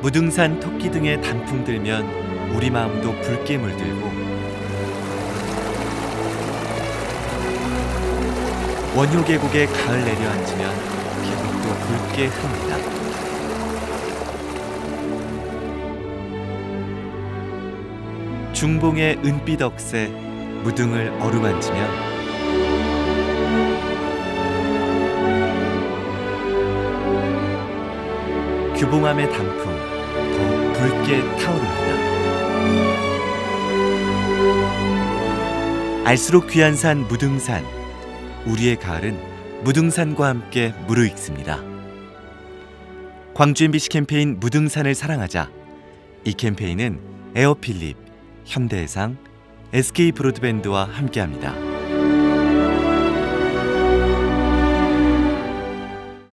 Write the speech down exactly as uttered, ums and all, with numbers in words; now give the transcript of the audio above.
무등산 토끼 등의 단풍 들면 우리 마음도 붉게 물들고 원효 계곡에 가을 내려앉으면 계곡도 붉게 흐릅니다. 중봉의 은빛 억새 무등을 어루만지면 규봉암의 단풍 더욱 붉게 타오릅니다. 알수록 귀한 산 무등산. 우리의 가을은 무등산과 함께 무르익습니다. 광주 엠비씨 캠페인 무등산을 사랑하자. 이 캠페인은 에어필립, 현대해상, 에스케이 브로드밴드와 함께합니다.